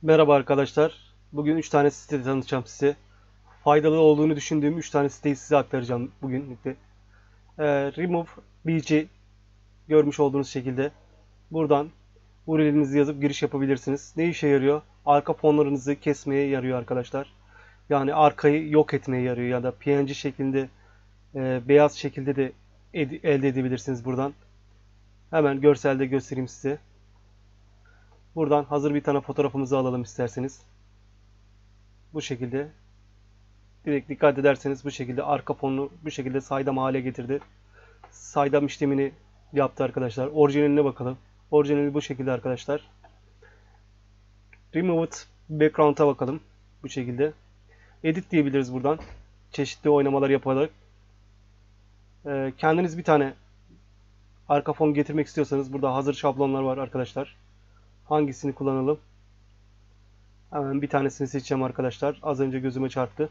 Merhaba arkadaşlar. Bugün 3 tane site tanıtacağım size. Faydalı olduğunu düşündüğüm 3 tane siteyi size aktaracağım bugün. Remove BG görmüş olduğunuz şekilde. Buradan URL'inizi yazıp giriş yapabilirsiniz. Ne işe yarıyor? Arka fonlarınızı kesmeye yarıyor arkadaşlar. Yani arkayı yok etmeye yarıyor ya da PNG şeklinde beyaz şekilde de elde edebilirsiniz buradan. Hemen görselde göstereyim size. Buradan hazır bir tane fotoğrafımızı alalım isterseniz. Bu şekilde. Direkt dikkat ederseniz bu şekilde arka fonunu bu şekilde saydam hale getirdi. Saydam işlemini yaptı arkadaşlar. Orijinaline bakalım. Orijinali bu şekilde arkadaşlar. Removed background'a bakalım. Bu şekilde. Edit diyebiliriz buradan. Çeşitli oynamalar yaparak. Kendiniz bir tane arka fon getirmek istiyorsanız burada hazır şablonlar var arkadaşlar. Hangisini kullanalım? Hemen bir tanesini seçeceğim arkadaşlar. Az önce gözüme çarptı.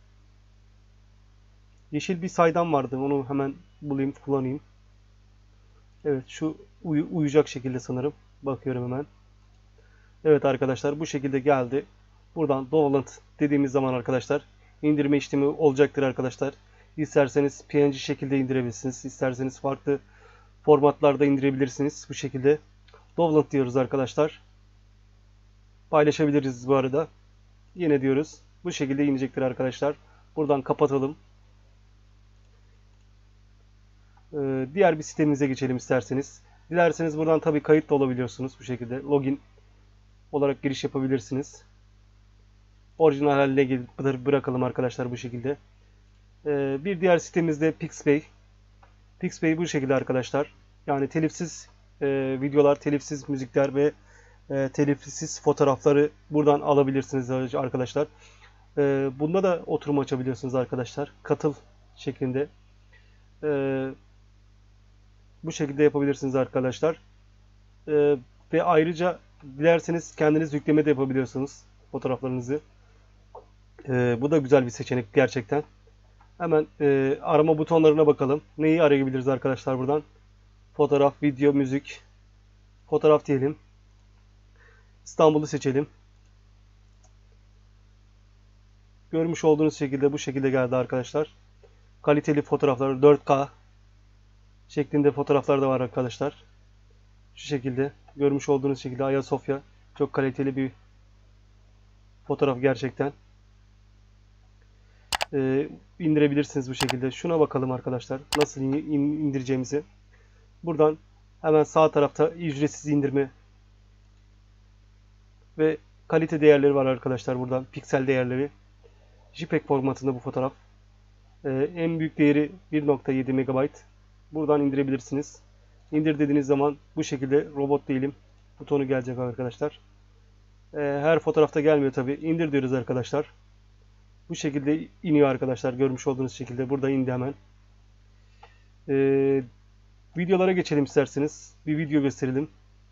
Yeşil bir saydam vardı. Onu hemen bulayım, kullanayım. Evet, şu uyacak şekilde sanırım. Bakıyorum hemen. Evet arkadaşlar, bu şekilde geldi. Buradan download dediğimiz zaman arkadaşlar indirme işlemi olacaktır arkadaşlar. İsterseniz PNG şekilde indirebilirsiniz. İsterseniz farklı formatlarda indirebilirsiniz. Bu şekilde download diyoruz arkadaşlar. Paylaşabiliriz bu arada. Yine diyoruz. Bu şekilde inecektir arkadaşlar. Buradan kapatalım. Diğer bir sitemize geçelim isterseniz. Dilerseniz buradan tabii kayıt da olabiliyorsunuz bu şekilde. Login olarak giriş yapabilirsiniz. Orijinal haline bırakalım arkadaşlar bu şekilde. Bir diğer sitemiz de Pixpay. Pixpay bu şekilde arkadaşlar. Yani telifsiz videolar, telifsiz müzikler ve telifsiz fotoğrafları buradan alabilirsiniz arkadaşlar. Bunda da oturum açabiliyorsunuz arkadaşlar. Katıl şeklinde. Bu şekilde yapabilirsiniz arkadaşlar. Ve ayrıca dilerseniz kendiniz yükleme de yapabiliyorsunuz fotoğraflarınızı. Bu da güzel bir seçenek gerçekten. Hemen arama butonlarına bakalım. Neyi arayabiliriz arkadaşlar buradan? Fotoğraf, video, müzik. Fotoğraf diyelim. İstanbul'u seçelim. Görmüş olduğunuz şekilde bu şekilde geldi arkadaşlar. Kaliteli fotoğraflar 4K şeklinde fotoğraflar da var arkadaşlar. Şu şekilde görmüş olduğunuz şekilde Ayasofya çok kaliteli bir fotoğraf gerçekten. İndirebilirsiniz bu şekilde. Şuna bakalım arkadaşlar. Nasıl indireceğimizi. Buradan hemen sağ tarafta ücretsiz indirme ve kalite değerleri var arkadaşlar buradan. Piksel değerleri. JPEG formatında bu fotoğraf. En büyük değeri 1.7 MB. Buradan indirebilirsiniz. İndir dediğiniz zaman bu şekilde robot değilim butonu gelecek arkadaşlar. Her fotoğrafta gelmiyor tabi. İndir diyoruz arkadaşlar. Bu şekilde iniyor arkadaşlar. Görmüş olduğunuz şekilde. Burada indi hemen. Videolara geçelim isterseniz. Bir video gösterelim.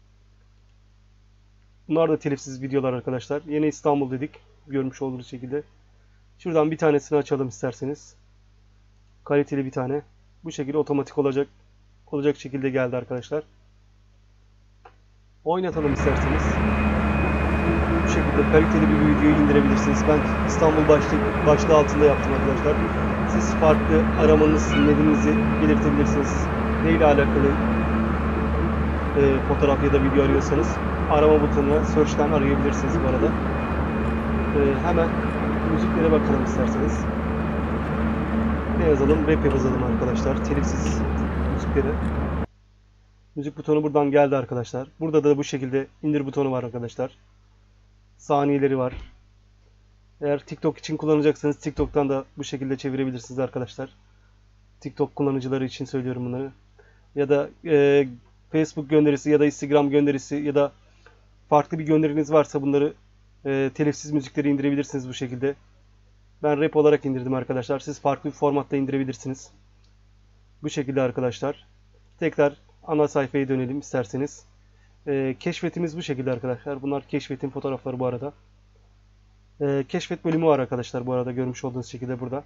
Bunlar da telifsiz videolar arkadaşlar. Yine İstanbul dedik. Görmüş olduğunuz şekilde. Şuradan bir tanesini açalım isterseniz. Kaliteli bir tane. Bu şekilde otomatik olacak şekilde geldi arkadaşlar. Oynatalım isterseniz. Bu şekilde kaliteli bir videoyu indirebilirsiniz. Ben İstanbul başlığı altında yaptım arkadaşlar. Siz farklı aramanız, nedeninizi belirtebilirsiniz. Neyle alakalı fotoğraf ya da video arıyorsanız arama butonuna search'ten arayabilirsiniz bu arada. Hemen müziklere bakalım isterseniz. Ne yazalım? Rap yazalım arkadaşlar. Telifsiz müziklere. Müzik butonu buradan geldi arkadaşlar. Burada da bu şekilde indir butonu var arkadaşlar. Saniyeleri var. Eğer TikTok için kullanacaksanız TikTok'tan da bu şekilde çevirebilirsiniz arkadaşlar. TikTok kullanıcıları için söylüyorum bunları. Ya da Facebook gönderisi ya da Instagram gönderisi ya da farklı bir gönderiniz varsa bunları telifsiz müzikleri indirebilirsiniz bu şekilde. Ben rap olarak indirdim arkadaşlar. Siz farklı bir formatta indirebilirsiniz. Bu şekilde arkadaşlar. Tekrar ana sayfaya dönelim isterseniz. Keşfetimiz bu şekilde arkadaşlar. Bunlar keşfetin fotoğrafları bu arada. Keşfet bölümü var arkadaşlar bu arada görmüş olduğunuz şekilde burada.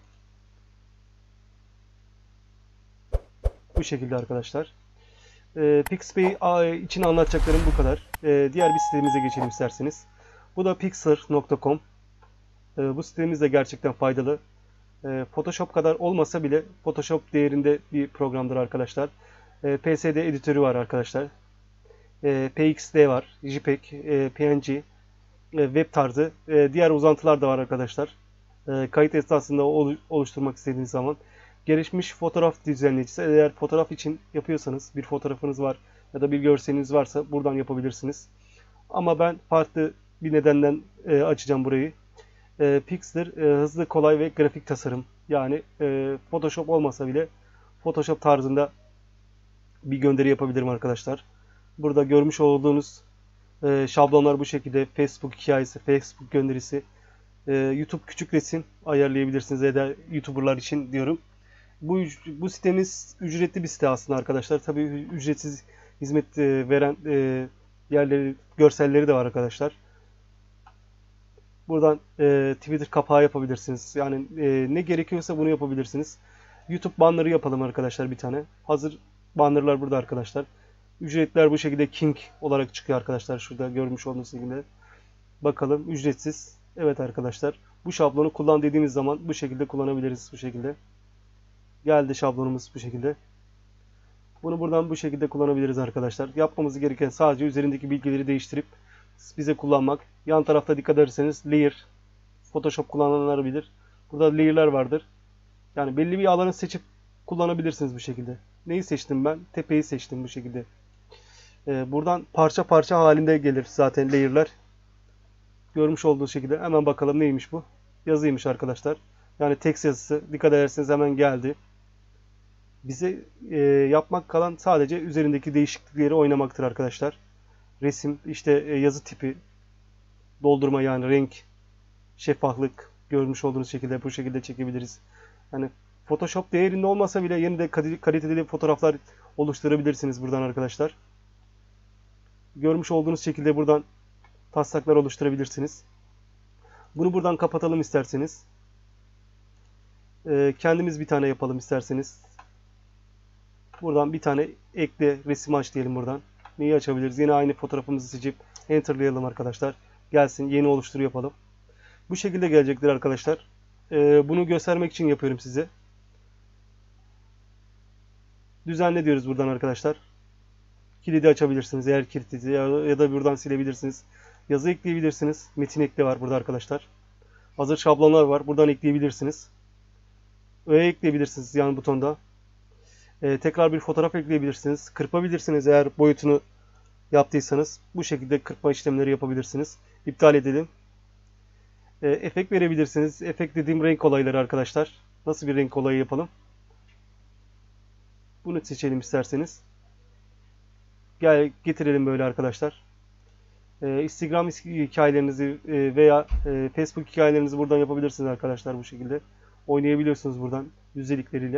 Bu şekilde arkadaşlar. Pixpay için anlatacaklarım bu kadar. Diğer bir sitemize geçelim isterseniz. Bu da pixar.com. Bu sitemiz de gerçekten faydalı. Photoshop kadar olmasa bile Photoshop değerinde bir programdır arkadaşlar. PSD editörü var arkadaşlar. PXD var, JPEG, PNG, web tarzı. Diğer uzantılar da var arkadaşlar. Kayıt esnasında oluşturmak istediğiniz zaman. Gelişmiş fotoğraf düzenleyicisi. Eğer fotoğraf için yapıyorsanız, bir fotoğrafınız var ya da bir görseliniz varsa buradan yapabilirsiniz. Ama ben farklı bir nedenden açacağım burayı. Pixar hızlı, kolay ve grafik tasarım. Yani Photoshop olmasa bile Photoshop tarzında bir gönderi yapabilirim arkadaşlar. Burada görmüş olduğunuz şablonlar bu şekilde. Facebook hikayesi, Facebook gönderisi, YouTube küçük resim ayarlayabilirsiniz ya da YouTuber'lar için diyorum. Bu sitemiz ücretli bir site aslında arkadaşlar. Tabii ücretsiz hizmet veren yerleri, görselleri de var arkadaşlar. Buradan Twitter kapağı yapabilirsiniz. Yani ne gerekiyorsa bunu yapabilirsiniz. YouTube banner'ı yapalım arkadaşlar bir tane. Hazır banner'lar burada arkadaşlar. Ücretler bu şekilde King olarak çıkıyor arkadaşlar. Şurada görmüş olduğunuz şekilde. Bakalım ücretsiz. Evet arkadaşlar. Bu şablonu kullan dediğimiz zaman bu şekilde kullanabiliriz. Bu şekilde. Geldi şablonumuz bu şekilde. Bunu buradan bu şekilde kullanabiliriz arkadaşlar. Yapmamız gereken sadece üzerindeki bilgileri değiştirip bize kullanmak. Yan tarafta dikkat ederseniz layer. Photoshop kullananlar bilir. Burada layer'lar vardır. Yani belli bir alanı seçip kullanabilirsiniz bu şekilde. Neyi seçtim ben? Tepeyi seçtim bu şekilde. Buradan parça parça halinde gelir zaten layer'lar. Görmüş olduğunuz şekilde. Hemen bakalım neymiş bu? Yazıymış arkadaşlar. Yani text yazısı. Dikkat ederseniz hemen geldi. Bize yapmak kalan sadece üzerindeki değişiklikleri oynamaktır arkadaşlar. Resim, işte yazı tipi, doldurma yani renk, şeffaflık görmüş olduğunuz şekilde bu şekilde çekebiliriz. Yani Photoshop değerinde olmasa bile yine de kaliteli fotoğraflar oluşturabilirsiniz buradan arkadaşlar. Görmüş olduğunuz şekilde buradan taslaklar oluşturabilirsiniz. Bunu buradan kapatalım isterseniz. Kendimiz bir tane yapalım isterseniz. Buradan bir tane ekle resim aç diyelim buradan. Neyi açabiliriz? Yine aynı fotoğrafımızı seçip enterlayalım arkadaşlar. Gelsin yeni oluştur yapalım. Bu şekilde gelecektir arkadaşlar. Bunu göstermek için yapıyorum size. Düzenle diyoruz buradan arkadaşlar. Kilidi açabilirsiniz eğer kilitli ya da buradan silebilirsiniz. Yazı ekleyebilirsiniz. Metin ekle var burada arkadaşlar. Hazır şablonlar var. Buradan ekleyebilirsiniz. Öğe ekleyebilirsiniz yan butonda. Tekrar bir fotoğraf ekleyebilirsiniz. Kırpabilirsiniz eğer boyutunu yaptıysanız. Bu şekilde kırpma işlemleri yapabilirsiniz. İptal edelim. Efekt verebilirsiniz. Efekt dediğim renk olayları arkadaşlar. Nasıl bir renk olayı yapalım? Bunu seçelim isterseniz. Getirelim böyle arkadaşlar. Instagram hikayelerinizi veya Facebook hikayelerinizi buradan yapabilirsiniz arkadaşlar bu şekilde. Oynayabiliyorsunuz buradan yüzdelikleriyle.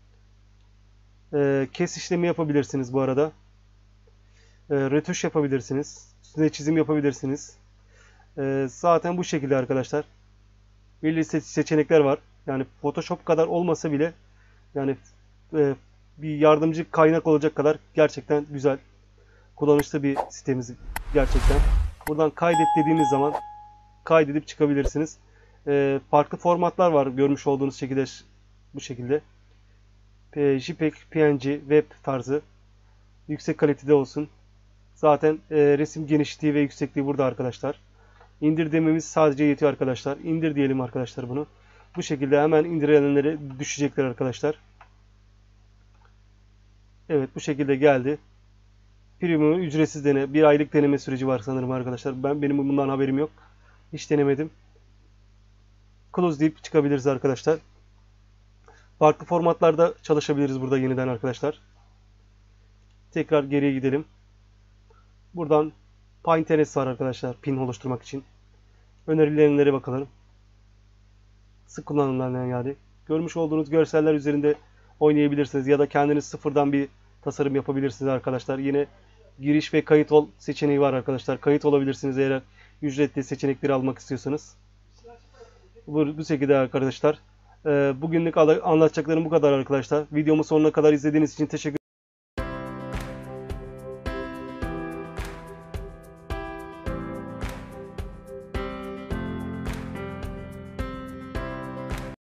Kes işlemi yapabilirsiniz bu arada. Retuş yapabilirsiniz. Üstüne çizim yapabilirsiniz. Zaten bu şekilde arkadaşlar. Belli seçenekler var. Yani Photoshop kadar olmasa bile yani bir yardımcı kaynak olacak kadar gerçekten güzel. Kullanışlı bir sitemiz gerçekten. Buradan kaydet dediğimiz zaman kaydedip çıkabilirsiniz. Farklı formatlar var görmüş olduğunuz şekilde bu şekilde. JPEG, PNG, web tarzı. Yüksek kalitede olsun. Zaten resim genişliği ve yüksekliği burada arkadaşlar. İndir dememiz sadece yetiyor arkadaşlar. İndir diyelim arkadaşlar bunu. Bu şekilde hemen indirenlere düşecekler arkadaşlar. Evet bu şekilde geldi. Premium ücretsiz bir aylık deneme süreci var sanırım arkadaşlar. Benim bundan haberim yok. Hiç denemedim. Close deyip çıkabiliriz arkadaşlar. Farklı formatlarda çalışabiliriz burada yeniden arkadaşlar. Tekrar geriye gidelim. Buradan Pinterest var arkadaşlar pin oluşturmak için. Önerilenlere bakalım. Sık kullanılan yani. Görmüş olduğunuz görseller üzerinde oynayabilirsiniz ya da kendiniz sıfırdan bir tasarım yapabilirsiniz arkadaşlar. Yine giriş ve kayıt ol seçeneği var arkadaşlar. Kayıt olabilirsiniz eğer ücretli seçenekleri almak istiyorsanız. Bu şekilde arkadaşlar. Bugünlük anlatacaklarım bu kadar arkadaşlar. Videomu sonuna kadar izlediğiniz için teşekkür ederim.